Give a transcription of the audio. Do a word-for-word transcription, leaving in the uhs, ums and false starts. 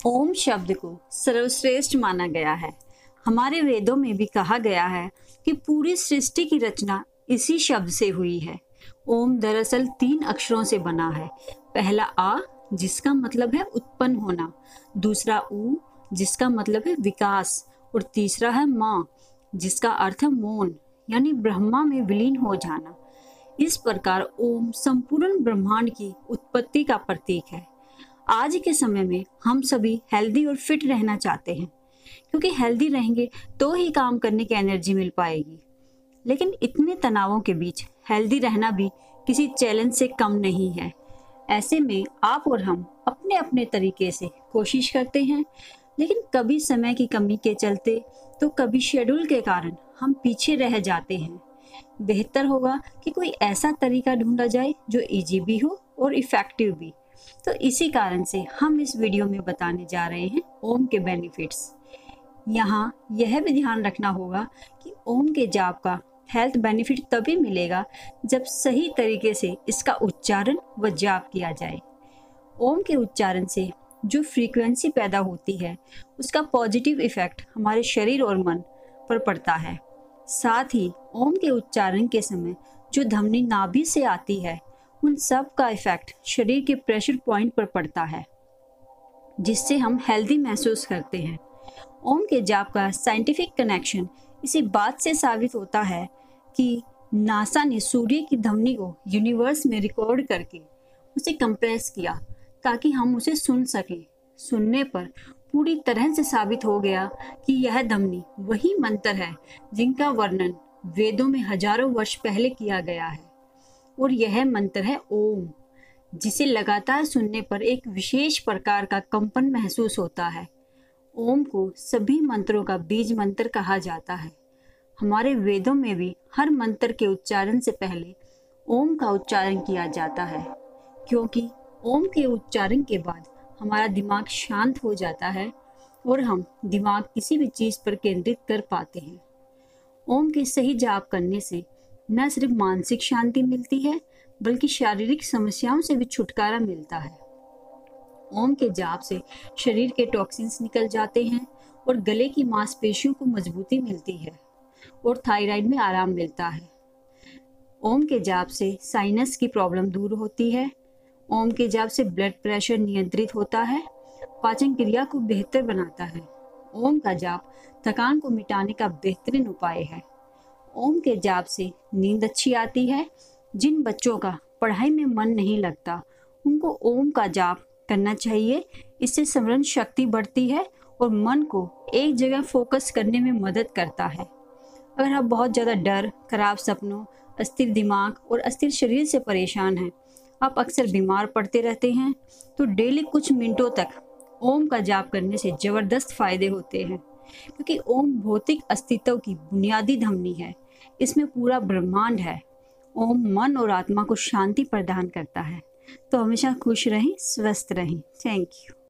ओम शब्द को सर्वश्रेष्ठ माना गया है। हमारे वेदों में भी कहा गया है कि पूरी सृष्टि की रचना इसी शब्द से हुई है। ओम दरअसल तीन अक्षरों से बना है। पहला आ, जिसका मतलब है उत्पन्न होना, दूसरा ऊ, जिसका मतलब है विकास, और तीसरा है माँ, जिसका अर्थ है मौन, यानी ब्रह्मा में विलीन हो जाना। इस प्रकार ओम संपूर्ण ब्रह्मांड की उत्पत्ति का प्रतीक है। आज के समय में हम सभी हेल्दी और फिट रहना चाहते हैं, क्योंकि हेल्दी रहेंगे तो ही काम करने की एनर्जी मिल पाएगी। लेकिन इतने तनावों के बीच हेल्दी रहना भी किसी चैलेंज से कम नहीं है। ऐसे में आप और हम अपने अपने तरीके से कोशिश करते हैं, लेकिन कभी समय की कमी के चलते तो कभी शेड्यूल के कारण हम पीछे रह जाते हैं। बेहतर होगा कि कोई ऐसा तरीका ढूंढा जाए जो इजी भी हो और इफेक्टिव भी। तो इसी कारण से हम इस वीडियो में बताने जा रहे हैं ओम के बेनिफिट्स। यहाँ यह भी ध्यान रखना होगा कि ओम के जाप का हेल्थ बेनिफिट तभी मिलेगा जब सही तरीके से इसका उच्चारण व जाप किया जाए। ओम के उच्चारण से जो फ्रीक्वेंसी पैदा होती है उसका पॉजिटिव इफेक्ट हमारे शरीर और मन पर पड़ता है। साथ ही ओम के उच्चारण के समय जो ध्वनि नाभि से आती है उन सब का इफेक्ट शरीर के प्रेशर पॉइंट पर पड़ता है, जिससे हम हेल्दी महसूस करते हैं। ओम के जाप का साइंटिफिक कनेक्शन इसी बात से साबित होता है कि नासा ने सूर्य की ध्वनि को यूनिवर्स में रिकॉर्ड करके उसे कंप्रेस किया ताकि हम उसे सुन सकें। सुनने पर पूरी तरह से साबित हो गया कि यह ध्वनि वही मंत्र है जिनका वर्णन वेदों में हजारों वर्ष पहले किया गया है, और यह मंत्र है ओम, जिसे लगातार सुनने पर एक विशेष प्रकार का कंपन महसूस होता है। ओम को सभी मंत्रों का बीज मंत्र कहा जाता है। हमारे वेदों में भी हर मंत्र के उच्चारण से पहले ओम का उच्चारण किया जाता है, क्योंकि ओम के उच्चारण के बाद हमारा दिमाग शांत हो जाता है और हम दिमाग किसी भी चीज़ पर केंद्रित कर पाते हैं। ओम के सही जाप करने से न सिर्फ मानसिक शांति मिलती है, बल्कि शारीरिक समस्याओं से भी छुटकारा मिलता है। ओम के जाप से शरीर के टॉक्सिन्स निकल जाते हैं और गले की मांसपेशियों को मजबूती मिलती है और थायराइड में आराम मिलता है। ओम के जाप से साइनस की प्रॉब्लम दूर होती है। ओम के जाप से ब्लड प्रेशर नियंत्रित होता है, पाचन क्रिया को बेहतर बनाता है। ओम का जाप थकान को मिटाने का बेहतरीन उपाय है। ओम के जाप से नींद अच्छी आती है। जिन बच्चों का पढ़ाई में मन नहीं लगता उनको ओम का जाप करना चाहिए। इससे स्मरण शक्ति बढ़ती है और मन को एक जगह फोकस करने में मदद करता है। अगर आप बहुत ज़्यादा डर, खराब सपनों, अस्थिर दिमाग और अस्थिर शरीर से परेशान हैं, आप अक्सर बीमार पड़ते रहते हैं, तो डेली कुछ मिनटों तक ओम का जाप करने से ज़बरदस्त फायदे होते हैं, क्योंकि ओम भौतिक अस्तित्व की बुनियादी ध्वनि है। इसमें पूरा ब्रह्मांड है। ओम मन और आत्मा को शांति प्रदान करता है। तो हमेशा खुश रहें, स्वस्थ रहें। Thank you.